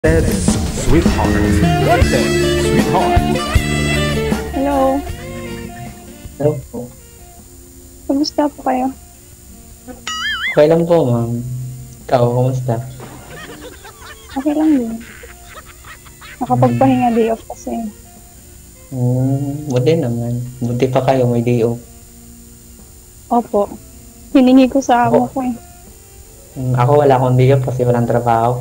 Dead Sweetheart. What Dead Sweetheart? Hello, Hello po. kamusta po kayo? Okay lang po, ma'am. Ikaw, kumusta? Okay lang din. Nakapagpahinga day off kasi. Buti naman. Buti pa kayo, may day off. Opo. Hiningi ko sa amo ko eh. Ako wala akong day off kasi walang trabaho.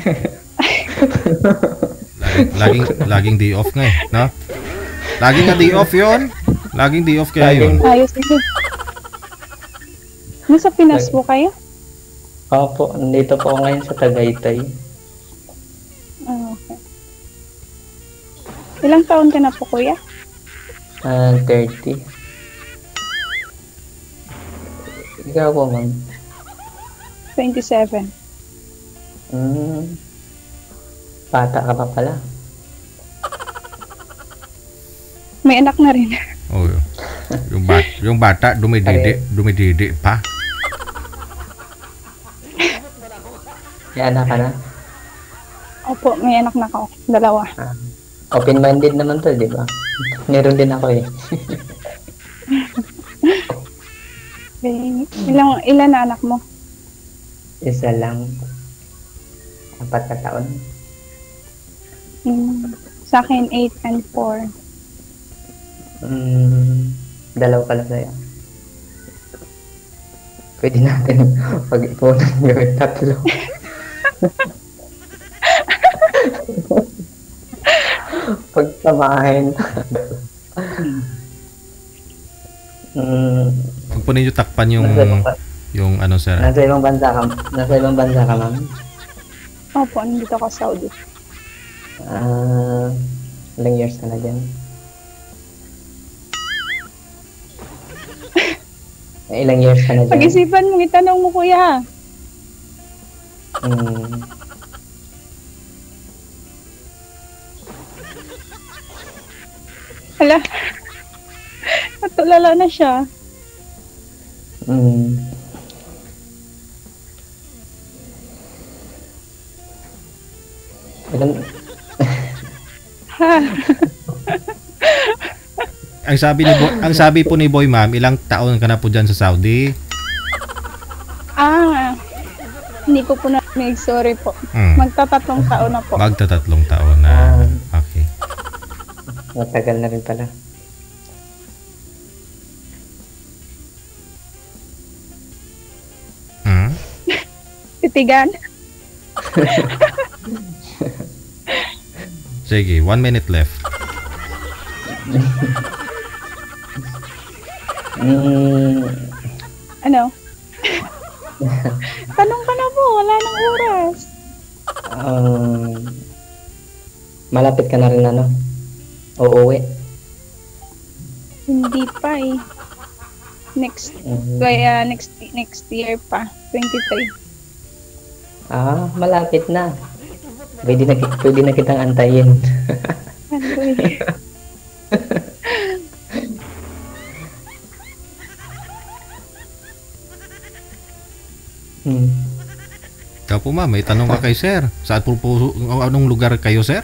Laging day off nga eh, no? Laging nga day off yon. Laging day off kaya yun. Ayos din. Nasa Pinas po kayo? Opo, nandito po ako ngayon sa Tagaytay. Ah, okay. Ilang taon ka na po, kuya? 30. Ikaw po, ma'am. 27. Bata ka pa pala. May anak na rin. Oh, yung bata dumididi pa. May anak ka na? Opo, may anak na ako. Dalawa. Open-minded naman to, di ba? Meron din ako eh. Okay. Ilan na anak mo? Isa lang. 4 na taon. Sa akin, 8 and 4. Dalaw pala sa'yo. Pwede natin pag-ipunan gawin 3. Pagsamahin. Huwag po ninyo takpan yung ano sir. Nasa ibang bansa ka? Nasa ibang bansa ka, ma'am? Opo, nandito ako sa Saudi. Ilang years ka na dyan? Ilang years ka na dyan? Pag-isipan mo, itanong mo, kuya. Hala. Natulala na siya. Ilang... Ha? Ang sabi po ni Boy ma'am, ilang taon ka na po diyan sa Saudi? Hindi ko po narinig. Sorry po. Magtatatlong taon na po. Magtatatlong taon na. Okay. Matagal na rin pala. Titigan? Sige, 1 minute left. Ano? Tanong ka na po. Wala nang oras. Malapit ka na rin uuwi. Hindi pa eh. Next year pa. 23. Malapit na. Pwede na kitang antayin. Ano eh? Ikaw po ma'am, may tanong ka kay sir. Saan po anong lugar kayo sir?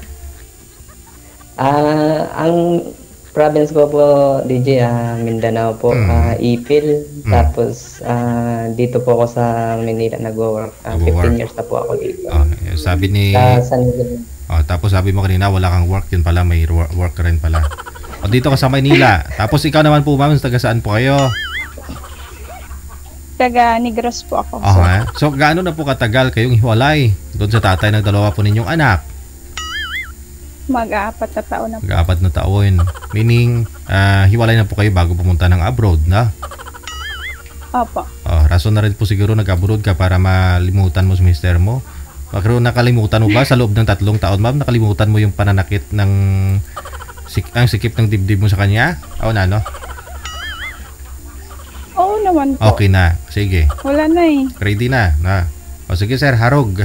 Ang province ko po, DJ, Mindanao po, Ipil. Tapos, dito po ako sa Manila nagwo-work. 15 years na po ako dito. Sabi ni... San Miguel. Tapos sabi mo kanina, wala kang work. Yun pala, may work ka rin pala. Dito ka sa Manila. Tapos ikaw naman po, ma'am, taga saan po kayo? Taga Negros po ako. So, gaano na po katagal kayong hiwalay doon sa tatay ng 2 po ninyong anak? Mag-4 na taon na po. Mag-4 na taon. Meaning, hiwalay na po kayo bago pumunta ng abroad, na? Opo. Rason na rin po siguro nag-abroad ka para malimutan mo sa mister mo. Pero nakalimutan mo ba sa loob ng 3 taon, ma'am? Nakalimutan mo yung pananakit ng ang sikip ng dibdib mo sa kanya? No? Oo naman po. Okay na. Sige. Wala na eh. Ready na. Sige sir, harog.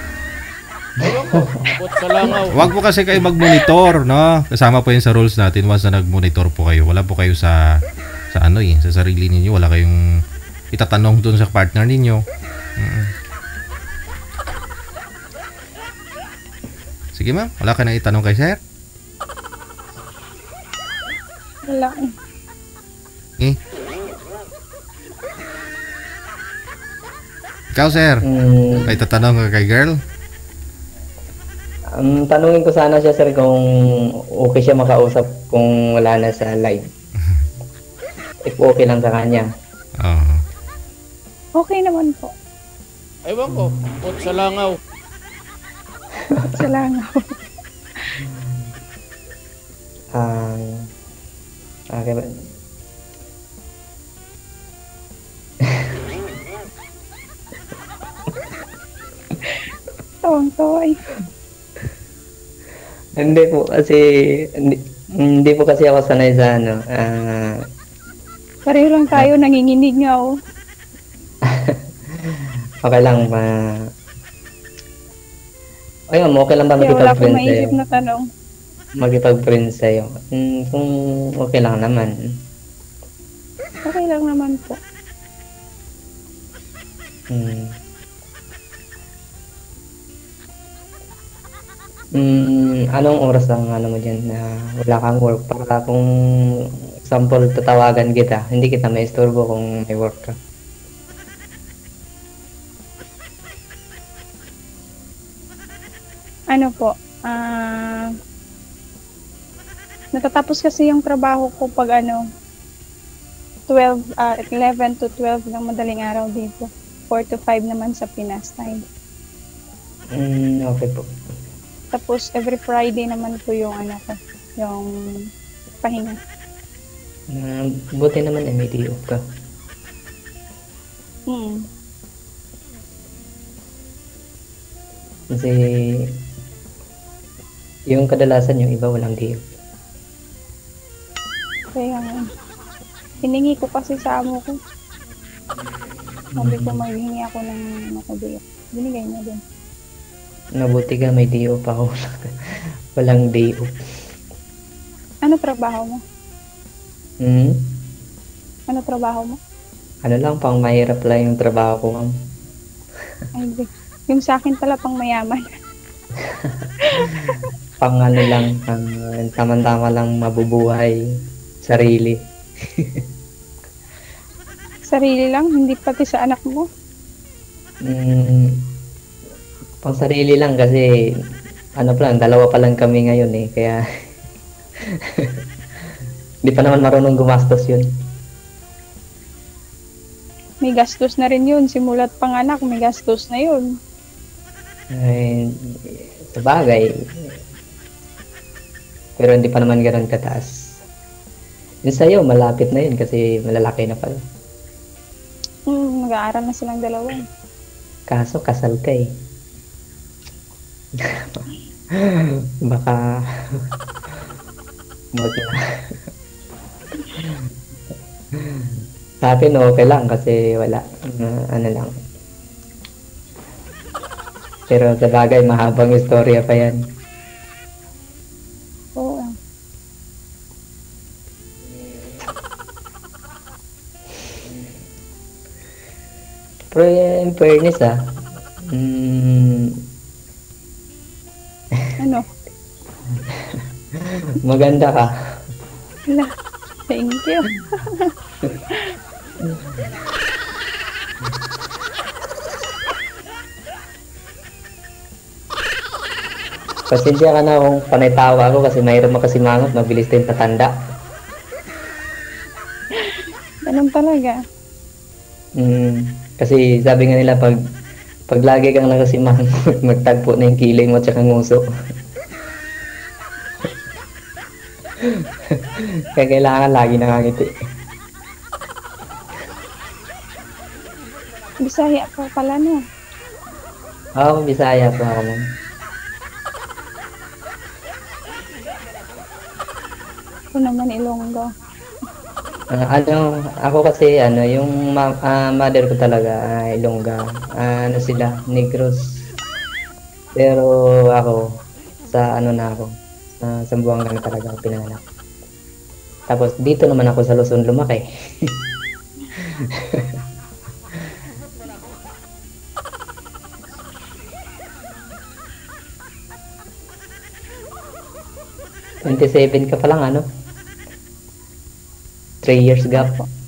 Wag po kasi kayo mag-monitor, no? Kasama po yun sa rules natin once na nag-monitor po kayo. Wala po kayo sa sa sarili ninyo. Wala kayong itatanong dun sa partner ninyo. Sige ma'am, wala ka nang itanong kay sir? Wala. Eh? Ikaw sir, may tatanong ka kay girl? Tanungin ko sana siya sir kung okay siya makausap kung wala na sa live. If okay lang sa kanya. Oo. Okay naman po. Ewan ko, kung sa langaw. Salamat. Okay ba? Tawang-tawa eh. Hindi po kasi hindi po kasi ako sanay sa ano. Pareho lang tayo, nanginginig nga oh. Okay lang ba? Ayun, okay lang ba Kaya wala akong makipag-friend maisip sa'yo? na tanong. Makipag-friend sa'yo. Kung okay lang naman. Okay lang naman po. Anong oras ang ano mo dyan na wala kang work? Para kung example, tatawagan kita, hindi kita maisturbo kung may work ka. Ano po, natatapos kasi yung trabaho ko pag 11 to 12 ng madaling araw dito. 4 to 5 naman sa Pinas time. Okay po. Tapos every Friday naman po yung yung pahinga. Buti naman may day off ka. Kasi yung kadalasan yung iba walang day off. Kaya hiningi ko kasi sa amo ko. Sabi ko maghingi ako ng day off. Binigay niya din. Nabuti ka may day off ako. Walang day off. Ano trabaho mo? Ano trabaho mo? Ano lang, pang mahirap lang yung trabaho ko, ma'am. Ay, yung sa akin pala pang mayaman. Pang ano lang, pang tama-tama lang mabubuhay sarili. Sarili lang, hindi pati sa anak mo. Pang sarili lang kasi ano pa lang, dalawa pa lang kami ngayon eh, kaya hindi pa naman marunong gumastos yun. May gastos na rin yun. Simulat panganak, may gastos na yun. Ay, sa bagay. Pero hindi pa naman ganun kataas. Yung sa'yo, malapit na yun kasi malalaki na pala. Mag-aaral na silang dalawa. Kaso, kasal ka eh. Baka sa atin okay lang kasi wala ano lang. Pero sa bagay mahabang istorya pa yan. Oo. Pero in fairness Ano? maganda ka. Wala. Thank you. Pasensya ka na kung panay tawa ako kasi mahirap makasimangot, mabilis din tatanda. Ganun talaga. Kasi sabi nga nila pag lagi kang nakasimangot, magtagpo na yung kilay mo at saka nguso. Kaya kailangan lagi nakangiti. Bisaya pa pala no. Oo, Bisaya po ako, ma'am. Ako naman Ilonggo. Ako kasi yung mother ko talaga Ilongga. Sila, Negros. Pero ako sa na ako. Sa Zamboanga na talaga ako pinanganak. Tapos dito naman ako sa Luzon lumaki. 27 ka pa lang, ano? 3 years gap.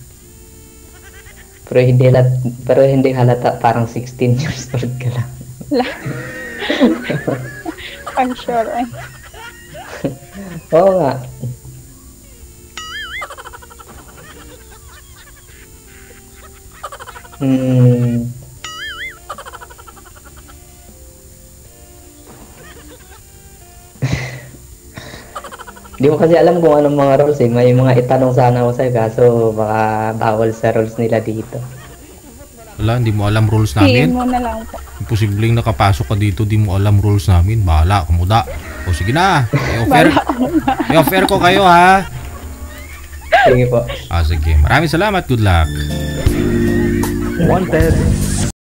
Pero hindi halata, parang 16 years old ka lang. I'm sure eh. Oo nga. Di mo kasi alam kung anong mga rules eh. May mga itanong sana ako sa'yo kaso baka bawal sa rules nila dito. Wala, hindi mo alam rules Tiin namin. mo na lang po. Imposibleng nakapasok ka dito, di mo alam rules namin. Bahala, kumuda. O sige na. I-offer ko kayo ha. Sige po. Sige. Maraming salamat. Good luck. Wanted.